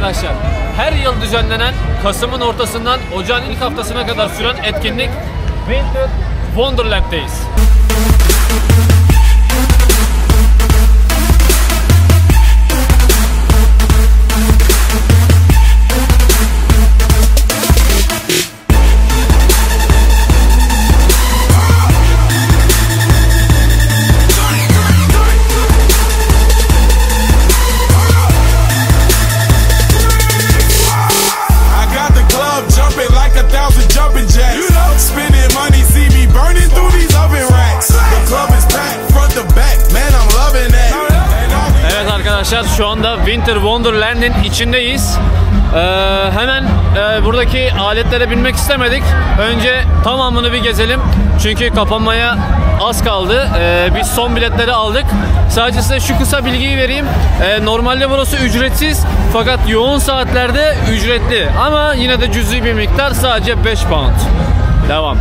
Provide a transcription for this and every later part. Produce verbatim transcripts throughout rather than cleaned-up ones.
arkadaşlar, her yıl düzenlenen Kasım'ın ortasından Ocağın ilk haftasına kadar süren etkinlik Winter Wonderland'deyiz. Şu anda Winter Wonderland'in içindeyiz. Ee, hemen e, buradaki aletlere binmek istemedik. Önce tamamını bir gezelim. Çünkü kapanmaya az kaldı. Ee, biz son biletleri aldık. Sadece size şu kısa bilgiyi vereyim. Ee, normalde burası ücretsiz. Fakat yoğun saatlerde ücretli. Ama yine de cüzi bir miktar, sadece beş pound. Devam.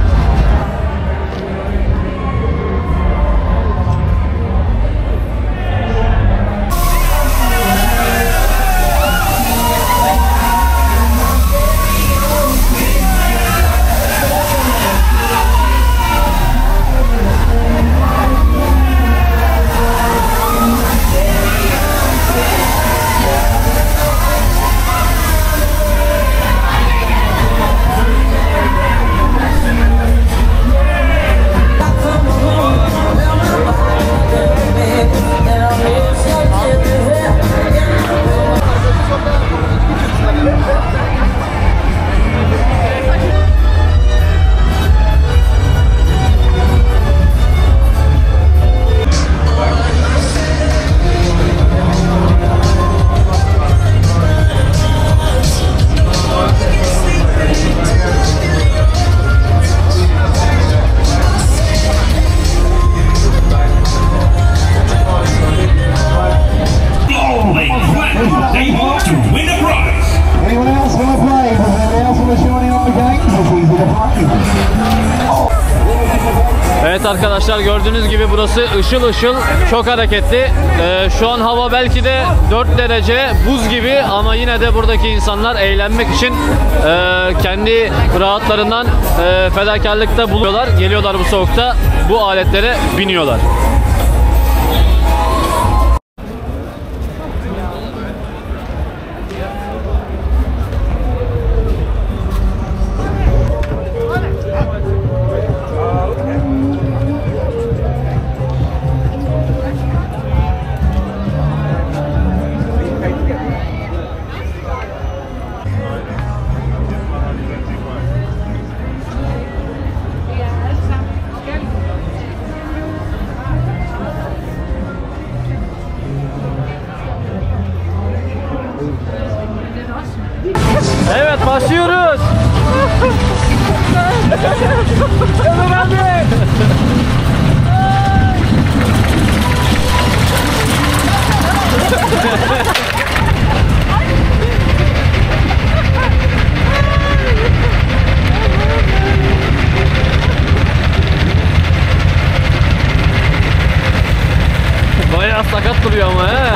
Evet arkadaşlar, gördüğünüz gibi burası ışıl ışıl, çok hareketli. Ee, şu an hava belki de dört derece buz gibi ama yine de buradaki insanlar eğlenmek için e, kendi rahatlarından e, fedakarlıkta buluyorlar. Geliyorlar bu soğukta, bu aletlere biniyorlar. Evet, başlıyoruz. Ömer abi. Bayağı sakat duruyor ama he.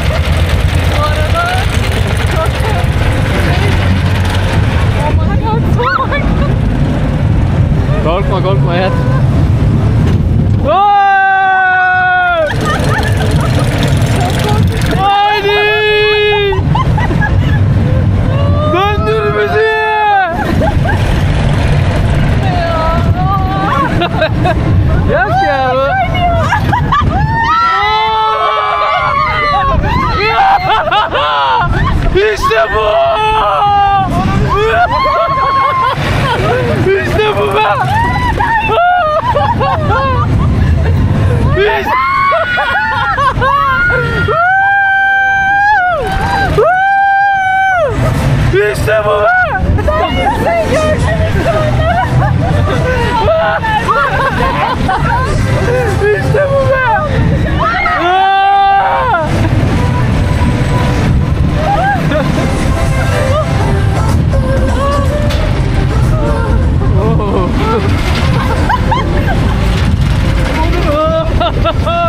Korkma korkma hayat. Haydi! Döndür bizi! Yok ya bu. İşte bu! İşte bu be! İşte, İşte bu be! İşte bu be! Oh.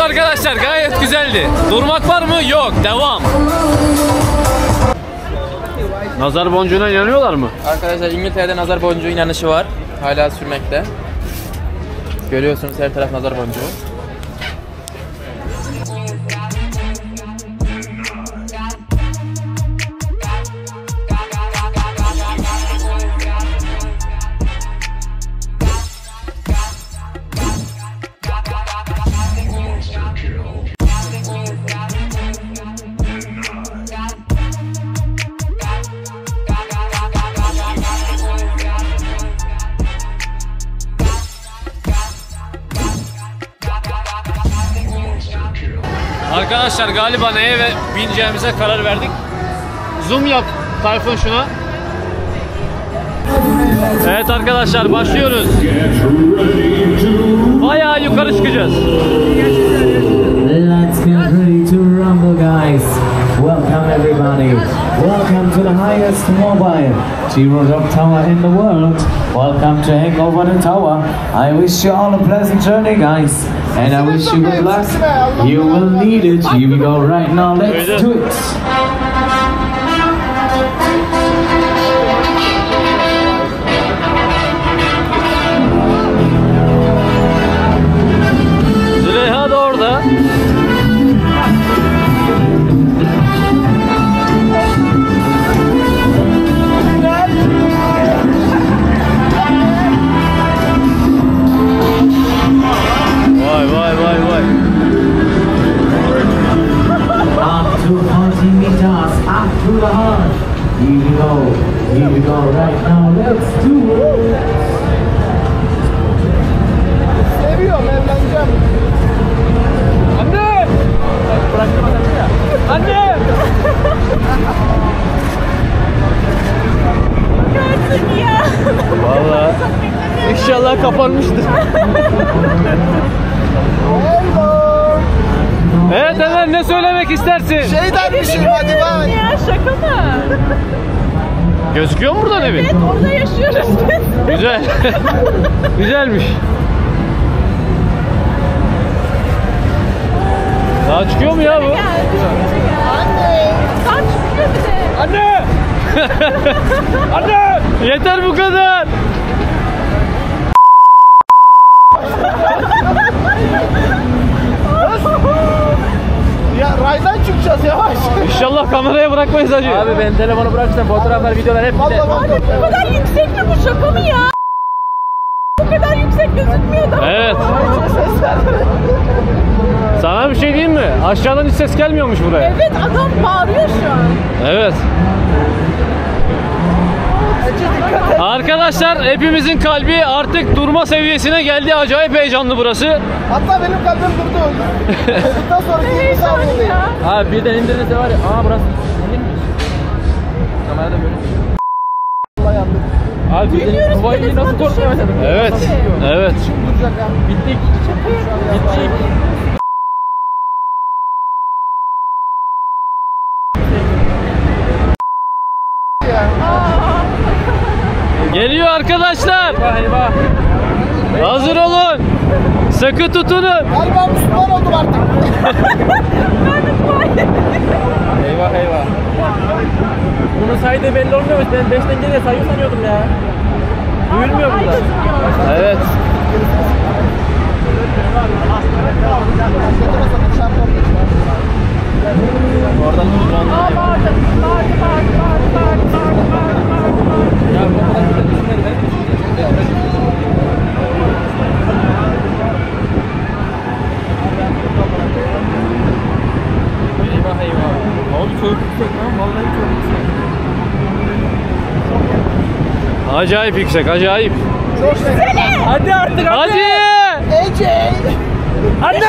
arkadaşlar, gayet güzeldi. Durmak var mı? Yok. Devam. Nazar boncuğuna inanıyorlar mı? Arkadaşlar İngiltere'de nazar boncuğu inanışı var. Hala sürmekte. Görüyorsunuz her taraf nazar boncuğu. Arkadaşlar galiba neye ve bineceğimize karar verdik. Zoom yap Tayfun şuna. Evet arkadaşlar, başlıyoruz. Bayağı yukarı çıkacağız. Let's get ready to rumble, guys. Welcome everybody. Welcome to the highest mobile zero drop tower in the world. Welcome to Hangover the Tower. I wish you all a pleasant journey, guys. And I wish you good luck. You will need it. Here we go right now. Let's do it. Züleyha da orada. Vay vay vay vay. Up to forty meters, up to the heart. Here we go. Here we go right now. Let's do it. Seviyorum, evleneceğim. Anne! Bıraktım adamı ya. Anne! Gördün ya. Vallahi. İnşallah kapanmıştır. Evet Ömer, ne söylemek istersin? Şey dermişim, hadi bay. Ya şaka mı? Gözüküyor mu buradan evin? Evet, orada yaşıyoruz biz. Güzel. Güzelmiş. Daha çıkıyor mu ya bu? Anne. Tam çıkıyor bir de. Anne! Anne! Yeter bu kadar. Ya raydan çıkacağız yavaş. İnşallah kameraya bırakmayız hacı. Abi ben telefonu bıraksam fotoğraflar, videolar hep bir de. Vallahi vallahi. Bu kadar yüksek mi bu, şaka mı ya? Bu kadar yüksek gözükmüyor da. Evet. Sana bir şey diyeyim mi? Aşağıdan hiç ses gelmiyormuş buraya. Evet, adam bağırıyor şu an. Evet. Arkadaşlar hepimizin kalbi artık durma seviyesine geldi. Acayip heyecanlı burası. Hatta benim kalbim durdu. Bundan sonra yirmi saniyedeyim. Ya. Abi birden indirince var ya. Aa burası. İndirmiş. Kamerada böyle. Allah yandım. Abi birden Biliyoruz, havayı telefon nasıl korkmaya düşüyor. başladım. Evet. Evet. Şimdi duracak ya. Bittik. Bittik. Geliyor arkadaşlar. Eyvah eyvah. Hazır olun. Sıkı tutunun. Galiba Müslüman oldum artık. Eyvah eyvah. Bunun saydığı belli olmuyor. Ben beşten geriye sayıyor sanıyordum ya. Duyulmuyor burada. Evet. Oradan Aa, bağırdı, bağırdı, bağırdı, bağırdı, bağırdı, bağırdı, bağırdı, bağırdı. ya bu kadar güzel düşünmedi. Ben de düşüneceğim. Eyvah eyvah. Abi çok yüksek lan. Vallahi çok yüksek. Acayip yüksek, acayip. Çok güzel. Hadi artık hadi. Hadi. Ece. Hadi.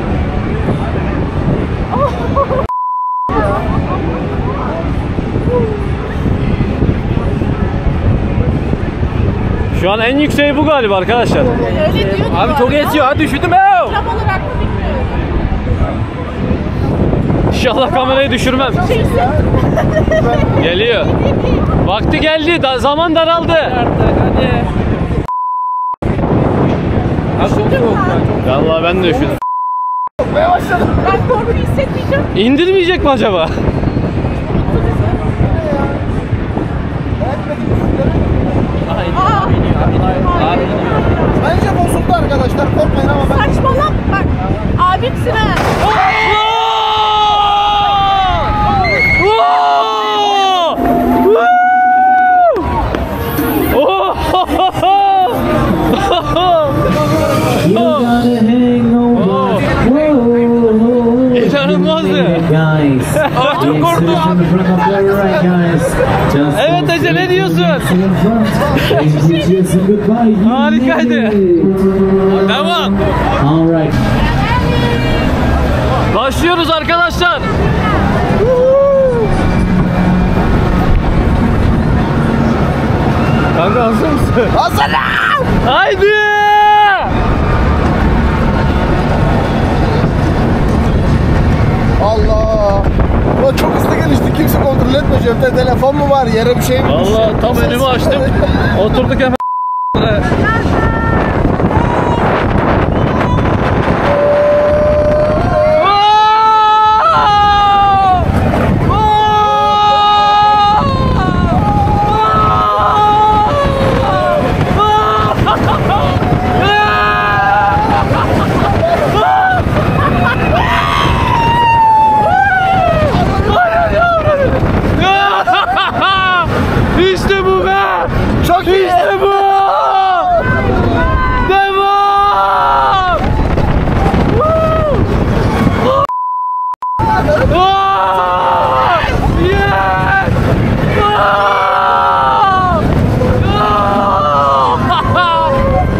Şu an en yükseği bu galiba arkadaşlar. Öyle diyor. Abi çok esiyor. Hadi üşüdüm ya. Tam olarak mı bilmiyorum. İnşallah kamerayı düşürmem. Şey hissettim. Geliyor. Vakti geldi. Da zaman daraldı. Artık hadi. Abi çok soğuk ya. Çok. Vallahi ben de üşüdüm. korkmaya başladım. Ben korku hissetmeyeceğim. İndirmeyecek mi acaba? Aa, Bence bozuldu arkadaşlar. Korkmayın ama ben... saçmalama bak. Abimsin ha. You got a hangover. Whoa. İnanılmazdı. Guys. Aa, çok The korktum. exhibition in front of you right, guys. Just Evet go Ece, ne straight diyorsun? in front. And we just say goodbye. You Harikaydı. made it. Devam. All right. Başlıyoruz arkadaşlar. Kanka hazır mısın? Hazırım! Haydi! Allah! Ulan çok hızlı gelişti. Kimse kontrol etmiyor. Cepte telefon mu var? Yere bir şey mi? Vallahi tam önümü açtım. Oturduk hemen. İşte bu be! Çok iyi! İşte bu! Devam! Aa! Yes! Aa! Aa!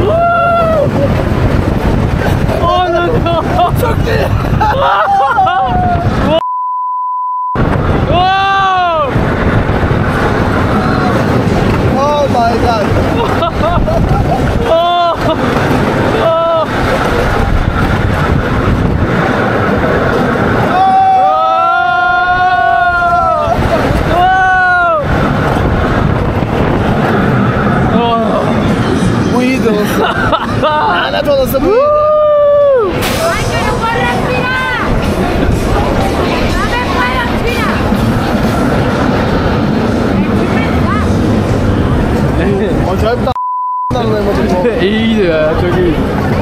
Anladım. Çok iyi. Oh my god! Bu iyiydi olsun. Lanet olası bu iyiydi. ¡Ay, que no puedo respirar! ¡No me puedo respirar! Acayip da anlayamadım. İyiydi ya, çok iyi.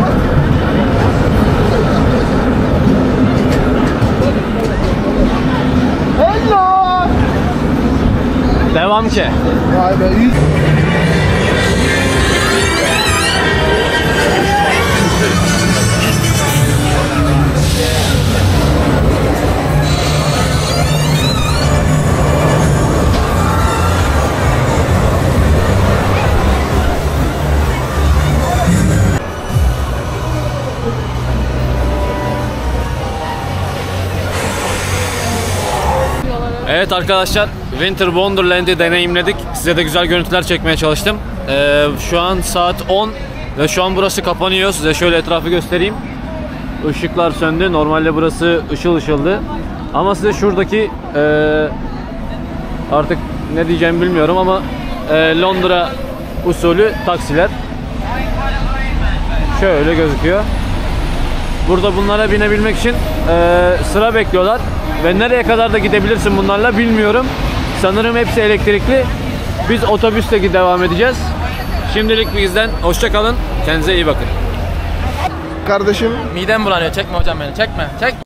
Hello! Devam ki. Vay be iyi. Evet arkadaşlar, Winter Wonderland'i deneyimledik. Size de güzel görüntüler çekmeye çalıştım. Ee, şu an saat on ve şu an burası kapanıyor. Size şöyle etrafı göstereyim. Işıklar söndü. Normalde burası ışıl ışıldı. Ama size şuradaki e, artık ne diyeceğimi bilmiyorum ama e, Londra usulü taksiler. Şöyle gözüküyor. Burada bunlara binebilmek için e, sıra bekliyorlar. Ve nereye kadar da gidebilirsin bunlarla bilmiyorum. Sanırım hepsi elektrikli. Biz otobüsle devam edeceğiz. Şimdilik bizden hoşça kalın. Kendinize iyi bakın. Kardeşim Midem bulanıyor. Çekme hocam beni. Çekme. Çek.